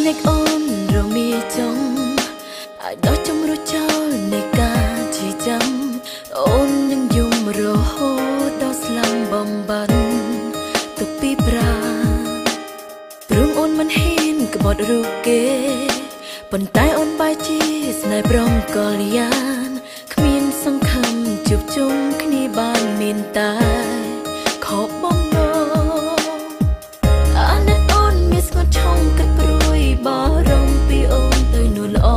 ភ្លេចអូនរមីចុងអាចដល់ចំរួចចោលនៃការជាចាំអូននឹងយំរហូតដល់ស្លាប់បំបត្តិទុកពីប្រាព្រមអូនមិនហ៊ានក្បត់រូបគេប៉ុន្តែអូនបែរជាស្នេហ៍ព្រមកលយានគ្មានសង្ឃឹមជួបជុំគ្នាបានមានតែខកបំណងអាណិតអូនមានស្ងួតឆុងគិតព្រួយបារម្ភពីអូនទៅនួនល្អ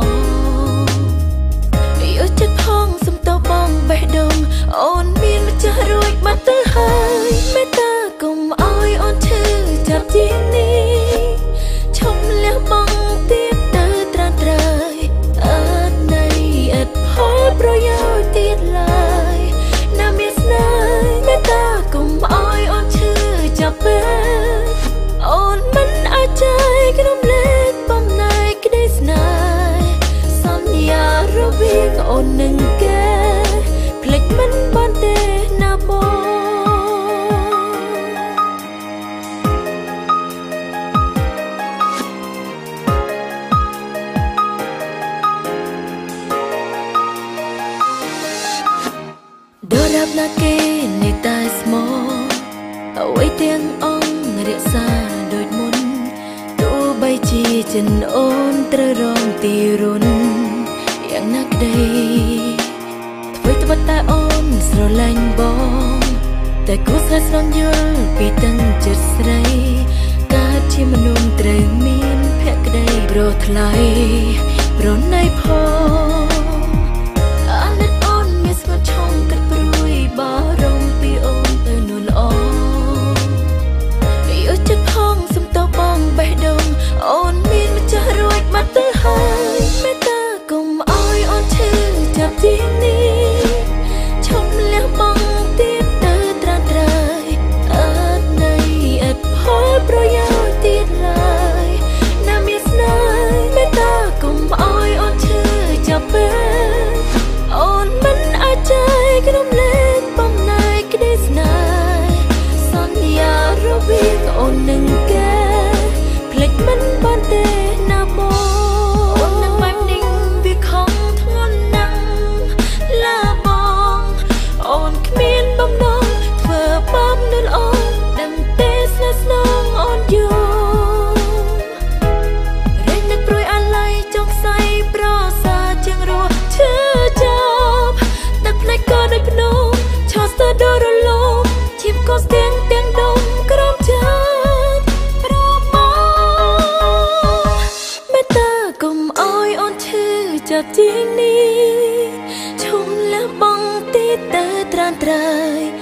យកចិត្តផងសំទោបងបេះដូងអូនមានម្ចាស់រួចបាត់ទៅហើយមេត្តាកុំឲ្យអូនឈឺចាប់ជាងនេះឈុំលះបងទៀតទៅត្រានត្រើយអត់នៃអត់ផលប្រយោជន៍ទៀតឡើយណាមានស្នេហ៍មេត្តាកុំឲ្យអូនឈឺចាប់ពេកអូនមិនអាចใจក្រុមលេខបំណែកក្តីស្នេហ៍សន្យារវាងអូននឹងគេភ្លេចមិនបានទេណាបងដរាបណាគេនេះតែស្មោអ្វីទាំងអង្គរក្សាដូចមុនទោះបីជាចិនអូនត្រូវរងទីរុនយ៉ាងណាក្តីធ្វើត្បិតតែអូនស្រឡាញ់បងតែគួរស្រែស្រង់យល់ពីទាំងចិត្តស្រីកើតជាមនុស្សត្រូវមានភក្តីប្រថ្លៃប្រណីផងអាណិតអូនមានស្ងួតឆុងគិតព្រួយបារម្ភពីអូនទៅនួនល្អយកចិត្តផងសំទោបងបេះដូងអូនមានម្ចាស់រួចបាត់ទៅហើយមេត្តាកុំឲ្យអូនឈឺចាប់ជាងនេះឈុំលះបងទៀតទៅត្រានត្រើយអត់នៃអត់ផលប្រយោជន៍ទៀតឡើយណាមានស្នេហ៍មេត្តាកុំឲ្យអូនឈឺចាប់ពេកអូនមិនអាចใจក្រុមលេខបំណែកក្តីស្នេហ៍សន្យារវាងអូននឹងគេភ្លេចមិនបានទេណាបងអូននឹងបែបនេះវាខំធ្ងន់ណាស់ឡាបងអូនគ្មានបំណងធ្វើបាបនឹងអូនដឹងទេស្នេហ៍ស្នងអូនយល់រែងនឹកព្រួយអាឡ័យចង់ខ្សែប្រសាជាងរស់ឈឺចាប់ទឹកភ្នែកក៏ដូចភ្នំឆោតស្ទើរដល់រលំឈាមក៏ស្ទាំងដុំក្រំចិត្តប្រមកមេត្តាកុំឲ្យអូនឈឺចាប់ជាងនេះឈុំលះបងទីទៅត្រានត្រើយ